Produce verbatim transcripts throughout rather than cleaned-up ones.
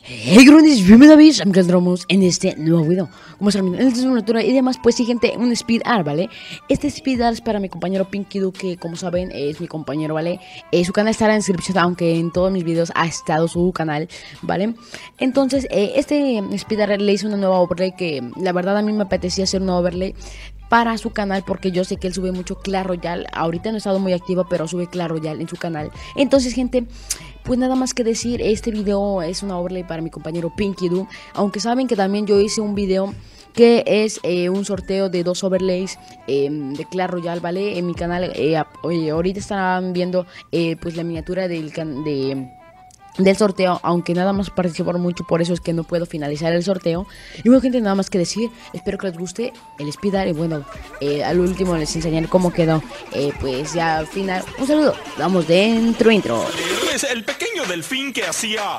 Hey Grundis, bienvenidos a encontramos en este nuevo video. Como saben, en esta simulatura y demás, pues sí, gente, un speed art, ¿vale? Este speed art es para mi compañero Pinky que como saben es mi compañero, ¿vale? Eh, su canal estará en la descripción, aunque en todos mis videos ha estado su canal, ¿vale? Entonces, eh, este speed art le hice una nueva overlay que la verdad a mí me apetecía hacer una overlay para su canal, porque yo sé que él sube mucho Clash Royale. Ahorita no he estado muy activo, pero sube Clash Royale en su canal. Entonces, gente, pues nada más que decir, este video es una overlay para mi compañero Pinky Doo. Aunque saben que también yo hice un video que es eh, un sorteo de dos overlays eh, de Clash Royale, ¿vale? En mi canal, eh, eh, ahorita están viendo eh, pues la miniatura del can de... del sorteo, aunque nada más participaron mucho, por eso es que no puedo finalizar el sorteo. Y bueno, gente, nada más que decir, espero que les guste el speed art. Y bueno, eh, al último les enseñaré cómo quedó. eh, Pues ya al final, un saludo, vamos dentro intro. Es el pequeño delfín que hacía...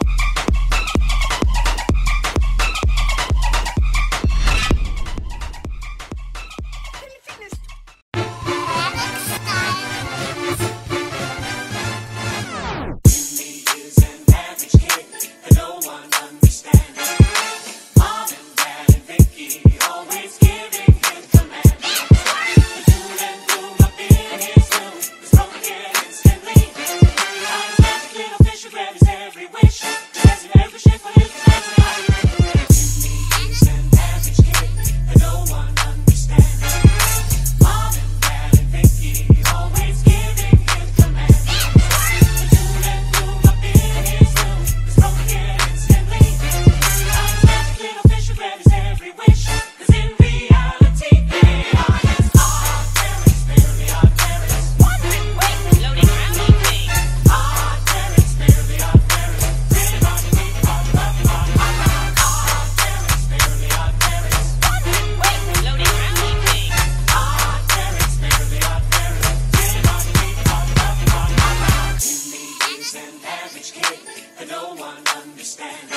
No one understands.